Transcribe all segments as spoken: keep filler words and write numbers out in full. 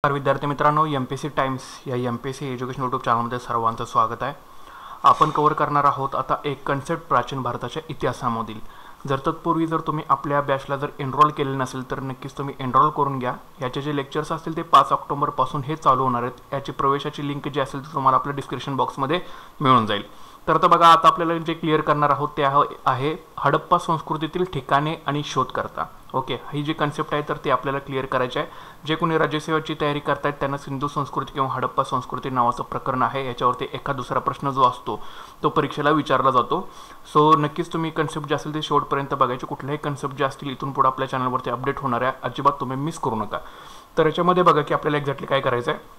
नमस्कार विद्यार्थी मित्रांनो, M P S C Times या M P S C education YouTube चॅनलमध्ये सर्वांचं स्वागत आहे। आपण कव्हर करणार आहोत आता एक कन्सेप्ट प्राचीन भारताच्या इतिहासामधील। जर तत्पूर्वी जर तुम्ही आपल्या बॅचला जर एनरोल केले नसेल तर नक्कीच तुम्ही एनरोल करून घ्या। याचे जे लेक्चर्स असतील ते पाच ऑक्टोबर पासून हे चालू होणार आहेत। याची प्रवेशाची लिंक जी असेल ती तुम्हाला आपल्या डिस्क्रिप्शन बॉक्समध्ये मिळून जाईल। तर आता बघा, आता आपल्याला जे क्लिअर करणार आहोत ते आहे हडप्पा संस्कृतीतील ठिकाणे आणि शोधकर्ता। ओके, ही जी कन्सेप्ट आहे तर ती आपल्याला क्लिअर करायची आहे। जे कोणी राज्यसेवेची तयारी करतायत त्यांना सिंधू संस्कृती किंवा हडप्पा संस्कृती नावाचं प्रकरण आहे, याच्यावरती एका दुसरा प्रश्न जो असतो तो परीक्षेला विचारला जातो। सो नक्कीच तुम्ही कन्सेप्ट जे असेल ते शेवटपर्यंत बघायचे। कुठल्याही कन्सेप्ट जे असतील इथून पुढे आपल्या चॅनलवरती अपडेट होणार आहे, अजिबात तुम्ही मिस करू नका। तर याच्यामध्ये बघा की आपल्याला एक्झॅक्टली काय करायचं आहे।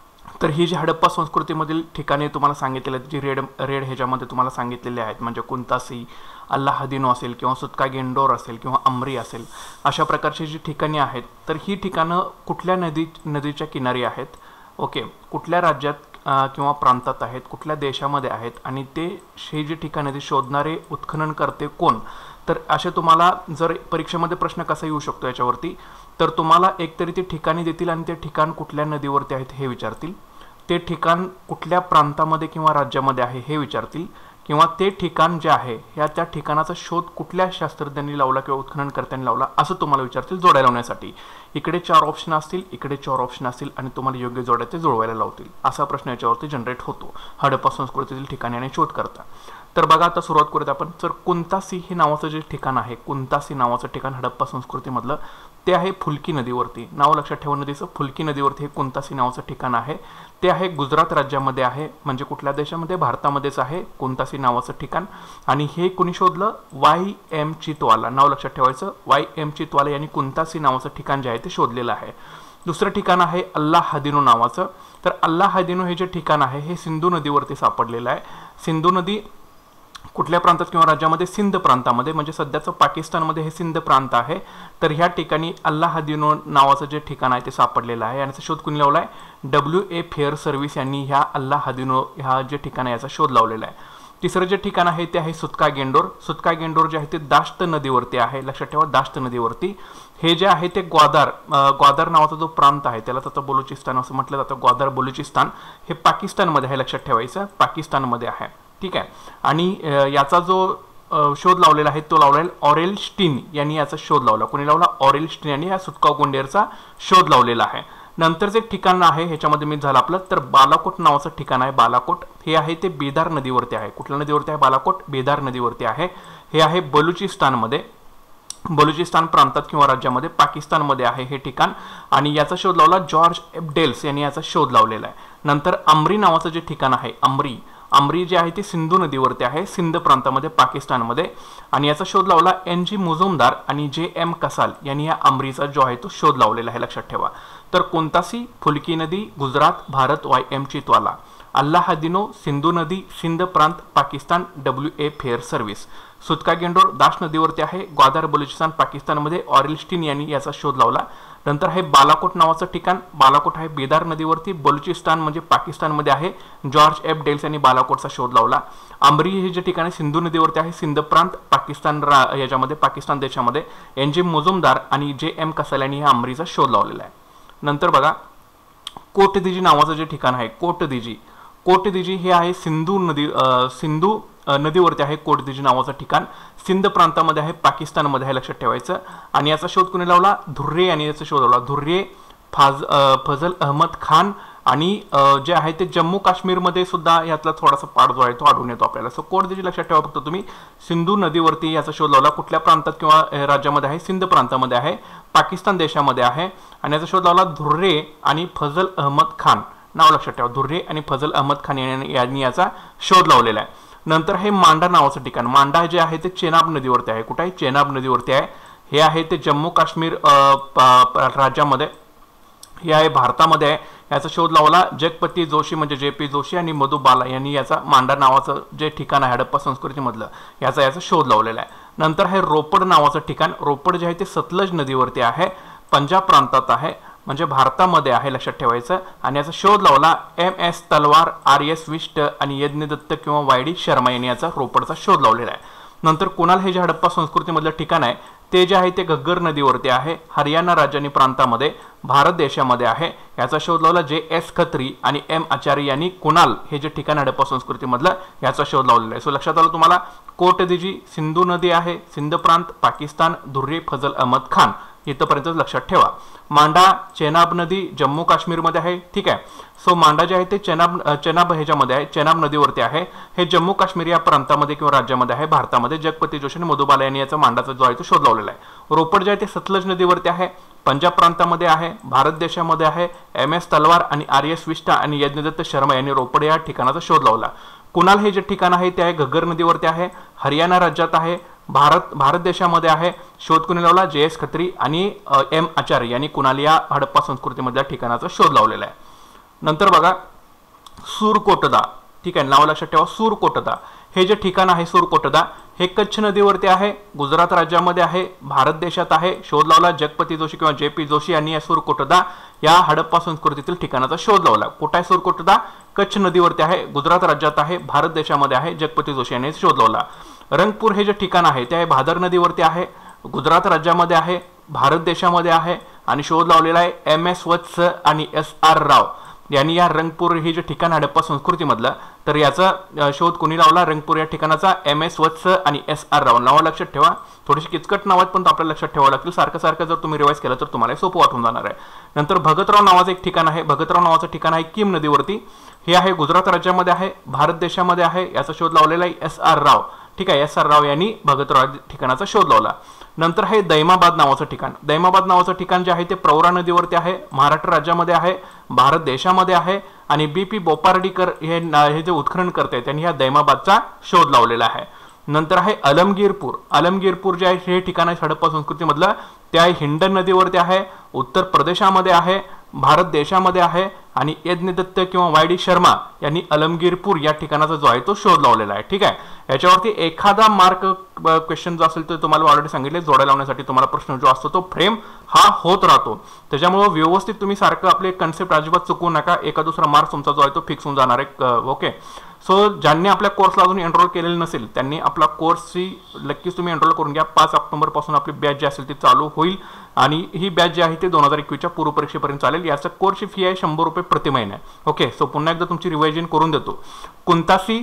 तर ही जी हडप्पा संस्कृतीमधील ठिकाणे तुम्हाला सांगितलेली आहेत, जी रेड रेड ह्याच्यामध्ये तुम्हाला सांगितलेले आहेत, म्हणजे कुंतासी, अल्लाहदीनो असेल किंवा सुत्कागेंडोर असेल किंवा अमरी असेल, अशा प्रकारची जी ठिकाणे आहेत तर ही ठिकाणं कुठल्या नदी नदीच्या किनारी आहेत, ओके, कुठल्या राज्यात किंवा प्रांतात आहेत, कुठल्या देशामध्ये आहेत, आणि ते हे जे ठिकाणे ते शोधणारे उत्खनन करते कोण। तर असे तुम्हाला जर परीक्षेमध्ये प्रश्न कसा येऊ शकतो याच्यावरती, तर तुम्हाला एकतरी ते ठिकाणी देतील आणि ते ठिकाण कुठल्या नदीवरती आहेत हे विचारतील, ते ठिकाण कुठल्या प्रांतामध्ये किंवा राज्यामध्ये आहे हे विचारतील, किंवा ते ठिकाण जे आहे ह्या त्या ठिकाणाचा शोध कुठल्या शास्त्रज्ञांनी लावला किंवा उत्खननकर्त्यांनी लावला असं तुम्हाला विचारतील जोडायला लावण्यासाठी। इकडे चार ऑप्शन असतील, इकडे चार ऑप्शन असतील, आणि तुम्हाला योग्य जोड्या ते जुळवायला लावतील। असा प्रश्न याच्यावरती जनरेट होतो हडप्पा संस्कृतीतील ठिकाणे आणि शोधकर्ता। तर बघा, आता सुरुवात करूयात आपण। तर कुंतासी हे नावाचं जे ठिकाण आहे, कुंतासी नावाचं ठिकाण हडप्पा संस्कृतीमधलं, ते आहे फुल्की नदीवरती। नाव लक्षात ठेवा नदीचं, फुल्की नदीवरती हे कुंतासी नावाचं ठिकाण आहे। ते आहे गुजरात राज्यामध्ये आहे, म्हणजे कुठल्या देशामध्ये, भारतामध्येच आहे कुंतासी नावाचं ठिकाण। आणि हे कोणी शोधलं, वाय एम चितवाला, नाव लक्षात ठेवायचं, वाय एम चितवाला यांनी कुंतासी नावाचं ठिकाण जे आहे ते शोधलेलं आहे। दुसरं ठिकाण आहे अल्लाहदीनो नावाचं। तर अल्लाहदीनो हे जे ठिकाण आहे हे सिंधू नदीवरती सापडलेलं आहे। सिंधू नदी कुठल्या प्रांतात किंवा राज्यामध्ये, सिंध प्रांतामध्ये, म्हणजे सध्याचं पाकिस्तानमध्ये हे सिंध प्रांत आहे। तर ह्या ठिकाणी अल्लाहदीनो नावाचं जे ठिकाण आहे ते सापडलेलं आहे। याचा शोध कुणी लावला आहे, डब्ल्यू ए फेअर सर्व्हिस यांनी ह्या अल्लाहदीनो ह्या जे ठिकाण आहे याचा शोध लावलेला आहे। तिसरं जे ठिकाण आहे ते आहे सुत्कागेंडोर। सुत्कागेंडोर जे आहे ते दाष्ट नदीवरती आहे, लक्षात ठेवा, दाष्ट नदीवरती। हे जे आहे ते ग्वादार ग्वादार नावाचा जो प्रांत आहे त्याला आता बलुचिस्तान असं म्हटलं जातं। ग्वादार बलुचिस्तान हे पाकिस्तानमध्ये आहे, लक्षात ठेवायचं, पाकिस्तानमध्ये आहे, ठीक आहे। आणि याचा जो शोध लावलेला आहे तो लावलेला ऑरेल स्टीन यांनी याचा शोध लावला। कोणी लावला, ऑरेल स्टीन यांनी या सुत्कागेंडोरचा शोध लावलेला आहे। नंतरचं एक ठिकाण आहे ह्याच्यामध्ये मी झालं आपलं, तर बालाकोट नावाचं ठिकाण आहे। बालाकोट हे आहे ते बेदार नदीवरती आहे। कुठल्या नदीवरती आहे, बालाकोट बेदार नदीवरती आहे। हे आहे बलुचिस्तानमध्ये, बलुचिस्तान प्रांतात किंवा राज्यामध्ये, पाकिस्तानमध्ये आहे हे ठिकाण। आणि याचा शोध लावला जॉर्ज एबडेल्स यांनी याचा शोध लावलेला आहे। नंतर अमरी नावाचं जे ठिकाण आहे, अमरी अमरी जे आहे ते सिंधू नदीवरती आहे, सिंध प्रांतामध्ये, पाकिस्तानमध्ये। आणि याचा शोध लावला एन जी मुजुमदार आणि जे एम कसाल यांनी या अमरीचा जो आहे तो शोध लावलेला आहे, लक्षात ठेवा। तर कुंतासी, फुल्की नदी, गुजरात, भारत, वाय एम चितवाला, अल्लाहदीनो, सिंधू नदी, सिंध प्रांत, Pakistan, W A Fairservis. Sutkagendor Dasht नदीवरती आहे, ग्वादार बलुचिस्तान, पाकिस्तानमध्ये, ऑरेल स्टीन यांनी याचा शोध लावला। नंतर आहे बालाकोट नावाचं ठिकाण, बालाकोट आहे बेदार नदीवरती, बलुचिस्तान म्हणजे पाकिस्तानमध्ये आहे, जॉर्ज एफ डेल्स यांनी बालाकोटचा शोध लावला। अमरी हे जे ठिकाण आहे सिंधू नदीवरती आहे, सिंध प्रांत, पाकिस्तान याच्यामध्ये, पाकिस्तान देशामध्ये, एन जी मुजुमदार आणि जे एम कसाल यांनी ह्या अमरीचा शोध लावलेला आहे। नंतर बघा, कोटदिजी नावाचं जे ठिकाण आहे, कोटदिजी कोटदिजी हे आहे सिंधू नदी सिंधू नदीवरती आहे। कोटदिजी नावाचं ठिकाण सिंध प्रांतामध्ये आहे, पाकिस्तानमध्ये आहे, लक्षात ठेवायचं। आणि याचा शोध कोणी लावला, धुर्रे यांनी याचा शोध लावला। धुर्रे, फाज फजल अहमद खान, आणि जे आहे ते जम्मू काश्मीरमध्ये सुद्धा यातला थोडासा पाठ जो आहे तो आढळून येतो आपल्याला। सो कोटदिजी लक्षात ठेवा फक्त तुम्ही, सिंधू नदीवरती याचा शोध लावला। कुठल्या प्रांतात किंवा राज्यामध्ये आहे, सिंध प्रांतामध्ये आहे, पाकिस्तान देशामध्ये आहे। आणि याचा शोध लावला धुर्रे आणि फजल अहमद खान, नाव लक्षात ठेवा, धुर्रे आणि फजल अहमद खान यांनी याचा शोध लावलेला आहे। नंतर हे मांडा नावाचं ठिकाण, मांडा जे आहे ते चेनाब नदीवरती आहे। कुठे आहे, चेनाब नदीवरती आहे। हे आहे ते जम्मू काश्मीर राज्यामध्ये, हे आहे भारतामध्ये आहे। याचा शोध लावला जगपती जोशी म्हणजे जे पी जोशी आणि मधुबाला यांनी याचा मांडा नावाचं जे ठिकाण आहे हडप्पा संस्कृतीमधलं याचा याचा शोध लावलेला आहे। नंतर हे रोपड नावाचं ठिकाण, रोपड जे आहे ते सतलज नदीवरती आहे, पंजाब प्रांतात आहे, म्हणजे भारतामध्ये आहे, लक्षात ठेवायचं। आणि याचा शोध लावला M S Talwar, R S Bisht आणि यज्ञदत्त किंवा वाय डी शर्मा यांनी याचा रोपडचा शोध लावलेला आहे। नंतर कुणाल हे जे हडप्पा संस्कृतीमधलं ठिकाण आहे ते जे आहे ते घग्गर नदीवरती आहे, हरियाणा राज्य आणि प्रांतामध्ये, भारत देशामध्ये आहे. याचा शोध लावला जे एस खत्री आणि एम आचार्य यांनी. कुणाल हे जे ठिकाण हडप्पा संस्कृतीमधलं याचा शोध लावलेला आहे. सो लक्षात आलं तुम्हाला. कोटदिजी सिंधू नदी आहे, सिंध प्रांत, पाकिस्तान, धुर्रे फजल अहमद खान इथपर्यंत लक्षात ठेवा. मांडा चेनाब नदी जम्मू काश्मीरमध्ये आहे. ठीक आहे. सो मांडा जे आहे ते चेनाब चेनाब ह्याच्यामध्ये आहे, चेनाब नदीवरती आहे. हे जम्मू काश्मीर या प्रांतामध्ये किंवा राज्यामध्ये आहे भारतामध्ये. जगपती जोशी आणि मधुबाला यांनी याचा मांडाचा जो आहे तो शोध लावलेला आहे. रोपड जे आहे ते सतलज नदीवरती आहे, पंजाब प्रांतामध्ये आहे, भारत देशामध्ये आहे. एम एस तलवार आणि आर एस विष्टा आणि यज्ञदत्त शर्मा यांनी रोपड या ठिकाणाचा शोध लावला. कुणाल हे जे ठिकाण आहे ते आहे घग्गर नदीवरती आहे, हरियाणा राज्यात आहे, भारत भारत देशामध्ये आहे. शोध कोणी लावला? जे एस खत्री आणि एम आचार्य यांनी कुणाल या हडप्पा संस्कृतीमधल्या ठिकाणाचा शोध लावलेला आहे. नंतर बघा सूरकोटदा. ठीक आहे, नाव लक्षात ठेवा. सूरकोटदा हे जे ठिकाण आहे सूरकोटदा हे कच्छ नदीवरती आहे, गुजरात राज्यामध्ये आहे, भारत देशात आहे. शोध लावला जगपती जोशी किंवा जे पी जोशी यांनी या सूरकोटदा या हडप्पा संस्कृतीतील ठिकाणाचा शोध लावला. कुठे आहे सूरकोटदा? कच्छ नदीवरती आहे, गुजरात राज्यात आहे, भारत देशामध्ये आहे. जगपती जोशी यांनी शोध लावला. रंगपूर हे जे ठिकाण आहे ते आहे भादर नदीवरती आहे, गुजरात राज्यामध्ये आहे, भारत देशामध्ये आहे आणि शोध लावलेला आहे एम एस वत्स आणि एस आर राव यांनी या रंगपूर हे जे ठिकाण हडप्पा संस्कृतीमधलं. तर याचा शोध कोणी लावला? रंगपूर या ठिकाणाचा एम एस वत्स आणि एस आर राव. नाव लक्षात ठेवा. थोडीशी किचकट नाव आहेत पण आपल्याला लक्षात ठेवावं लागतील. सारखं सारखं जर तुम्ही रिवाइज केलं तर तुम्हाला सोपं वाटून जाणार आहे. नंतर भगतराव नावाचं एक ठिकाण आहे, भगतराव नावाचं ठिकाण आहे किम नदीवरती. हे आहे गुजरात राज्यामध्ये आहे, भारत देशामध्ये आहे. याचा शोध लावलेला आहे एस आर राव. ठीक आहे, एस आर राव यांनी भगतराव ठिकाणाचा शोध लावला. नंतर आहे दैमाबाद नावाचं ठिकाण. दैमाबाद नावाचं ठिकाण जे आहे ते प्रवरा नदीवरती आहे, महाराष्ट्र राज्यामध्ये आहे, भारत देशामध्ये आहे आणि बी पी बोपार्डीकर हे हे जे उत्खनन करते त्यांनी ह्या दैमाबादचा शोध लावलेला आहे. नंतर आहे अलमगीरपूर. अलमगीरपूर जे आहे हे ठिकाण आहे हडप्पा संस्कृतीमधलं ते आहे हिंडन नदीवरती आहे, उत्तर प्रदेशामध्ये आहे, भारत देशामध्ये आहे आणि यज्ञदत्त किंवा वाय डी शर्मा यांनी अलमगीरपूर या ठिकाणाचा जो आहे तो शोध लावलेला आहे. ठीक आहे, याच्यावरती एखादा मार्क क्वेश्चन जो असेल तो तुम्हाला ऑलरेडी सांगितले जोड्या लावण्यासाठी तुम्हाला प्रश्न जो असतो तो फ्रेम हा होत राहतो. त्याच्यामुळे व्यवस्थित तुम्ही सारखं आपले कन्सेप्ट अजिबात चुकवू नका. एका दुसरा मार्क तुमचा जो आहे तो फिक्स होऊन जाणार आहे. ओके, सो ज्यांनी आपल्या कोर्सला अजून एनरोल केलेलं नसेल त्यांनी आपला कोर्सची नक्कीच तुम्ही एनरोल करून घ्या. पाच ऑक्टोबर पासून आपली बॅच जी असेल ती चालू होईल आणि ही बॅच जी आहे ती दोन हजार एकवीसच्या पूर्व परीक्षेपर्यंत चालेल. याचा कोर्सची फी आहे शंभर रुपये प्रति महिना. ओके, सो पुन्हा एकदा तुमची रिव्हायजन करून देतो. कुंतासी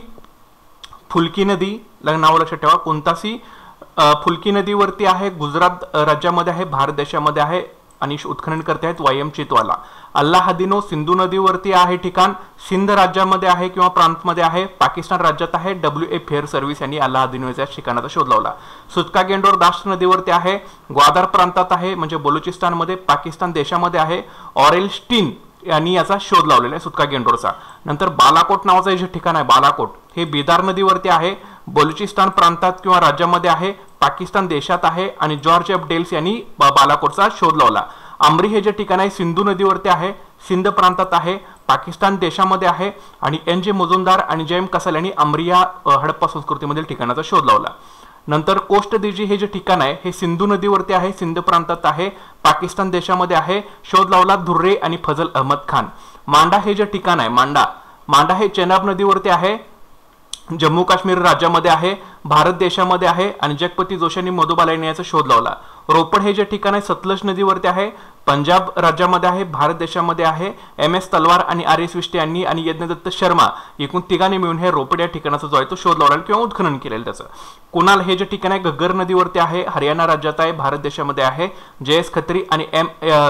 फुलकी नदी नाव लक्षात ठेवा. कुंतासी फुलकी नदीवरती आहे, गुजरात राज्यामध्ये आहे, भारत देशामध्ये आहे आणि उत्खनन करते आहेत वाय एम चितवाला. अल्लाहदिनो सिंधू नदीवरती आहे ठिकाण, सिंध राज्यामध्ये आहे किंवा प्रांतमध्ये आहे, पाकिस्तान राज्यात आहे. डब्ल्यू ए फेअर सर्व्हिस यांनी अल्लाहदिनो या ठिकाणाचा शोध लावला. सुचका गेंडोर दास्ट नदीवरती आहे, ग्वादार प्रांतात आहे म्हणजे बलुचिस्तानमध्ये, पाकिस्तान देशामध्ये आहे. ऑरेल स्टीन यांनी याचा शोध लावलेला आहे सुतका गेंडोरचा. नंतर बालाकोट नावाचं जे ठिकाण आहे बालाकोट हे बिदार नदीवरती आहे, बलुचिस्तान प्रांतात किंवा राज्यामध्ये आहे, पाकिस्तान देशात आहे आणि जॉर्ज एफ डेल्स यांनी बालाकोटचा शोध लावला. आमरी हे जे ठिकाण आहे सिंधू नदीवरती आहे, सिंध प्रांतात आहे, पाकिस्तान देशामध्ये आहे आणि एन जे मुजुमदार आणि जयम कसल यांनी आमरी या हडप्पा संस्कृतीमधील ठिकाणाचा शोध लावला. नंतर कोस्टदिजी हे जे ठिकाण आहे हे सिंधू नदीवरती आहे, सिंध प्रांतात आहे, पाकिस्तान देशामध्ये आहे. शोध लावला धुर्रे आणि फजल अहमद खान. मांडा हे जे ठिकाण आहे मांडा मांडा हे चेनाब नदीवरती आहे, जम्मू काश्मीर राज्यामध्ये आहे, भारत देशामध्ये आहे आणि जगपती जोशी यांनी मधुबाला यांनी याचा शोध लावला. रोपड हे जे ठिकाण आहे सतलज नदीवरती आहे, पंजाब राज्यामध्ये आहे, भारत देशामध्ये आहे. एम एस तलवार आणि आर एस विष्टे यांनी आणि यज्ञदत्त शर्मा एकूण तिघांनी मिळून हे रोपड या ठिकाणाचा जो आहे तो शोध लावला किंवा उत्खनन केलेलं त्याचं. कुणाल हे जे ठिकाण आहे घग्गर नदीवरती आहे, हरियाणा राज्यात आहे, भारत देशामध्ये आहे. जे एस खत्री आणि एम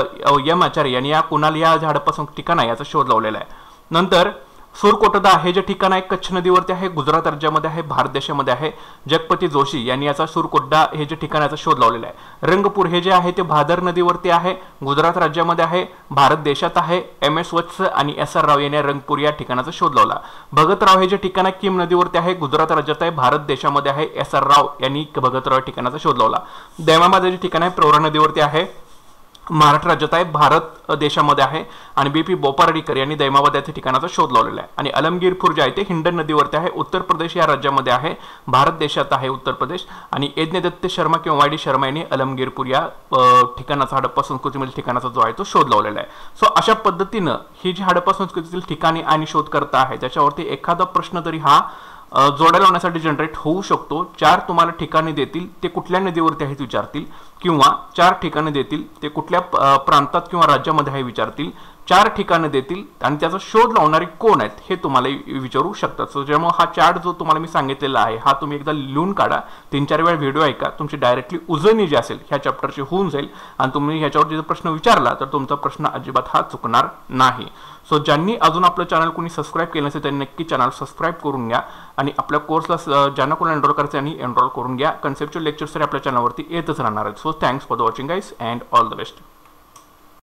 एम आचार्य यांनी या कुणाल या हडप्पा ठिकाण आहे याचा शोध लावलेला आहे. नंतर सूरकोटदा हे जे ठिकाण आहे कच्छ नदीवरती आहे, गुजरात राज्यामध्ये आहे, भारत देशामध्ये आहे. जगपती जोशी यांनी याचा सूरकोटदा हे जे ठिकाण याचा शोध लावलेला आहे. रंगपूर हे जे आहे ते भादर नदीवरती आहे, गुजरात राज्यामध्ये आहे, भारत देशात आहे. एम एस वत्स आणि एस आर राव यांनी रंगपूर या ठिकाणाचा शोध लावला. भगतराव हे जे ठिकाण आहे किम नदीवरती आहे, गुजरात राज्यात आहे, भारत देशामध्ये आहे. एस आर राव यांनी भगतराव ठिकाणाचा शोध लावला. दैमाबाद हे जे ठिकाण आहे प्रवरा नदीवरती आहे, महाराष्ट्र राज्यात आहे, भारत देशामध्ये आहे आणि बी पी बोपार्डीकर यांनी दैमाबाद या ठिकाणाचा शोध लावलेला आहे. आणि अलमगीरपूर जे आहे ते हिंडन नदीवरती आहे, उत्तर प्रदेश या राज्यामध्ये आहे, भारत देशात आहे उत्तर प्रदेश. आणि यज्ञदत्त शर्मा किंवा वाय डी शर्मा यांनी अलमगीरपूर या ठिकाणाचा हडप्पा संस्कृतीमधील ठिकाणाचा जो आहे तो शोध लावलेला आहे. सो अशा पद्धतीनं ही जी हडप्पा संस्कृतीतील ठिकाणे आणि शोधकर्ता आहे त्याच्यावरती एखादा प्रश्न तरी हा जोड्या लावण्यासाठी जनरेट होऊ शकतो। चार तुम्हाला ठिकाणे देतील, ते कुठल्या नदीवरती आहेत विचारतील, किंवा चार ठिकाणे देतील ते कुठल्या प्रांतात किंवा राज्यामध्ये आहे विचारतील, चार ठिकाणे देतील आणि त्याचा शोध लावणारे कोण आहेत हे तुम्हाला विचारू शकतात। सो ज्यामुळे हा चार्ट जो तुम्हाला मी सांगितलेला आहे हा तुम्ही एकदा लिहून काढा, तीन चार वेळा व्हिडिओ ऐका, तुमची डायरेक्टली उजळणी जी असेल ह्या चॅप्टरची होऊन जाईल आणि तुम्ही ह्याच्यावर जर प्रश्न विचारला तर तुमचा प्रश्न अजिबात हा चुकणार नाही। सो ज्यांनी अजून आपलं चॅनल कोणी सबस्क्राईब केलं नसेल त्यांनी नक्की चॅनल सबस्क्राईब करून घ्या आणि आपल्या कोर्सला ज्यांना कोणी एनरोल करायचं त्यांनी एनरोल करून घ्या। कन्सेप्च्युअल लेक्चर्स आपल्या चॅनलवरती येतच राहणार आहेत। So thanks for the watching guys and all the best.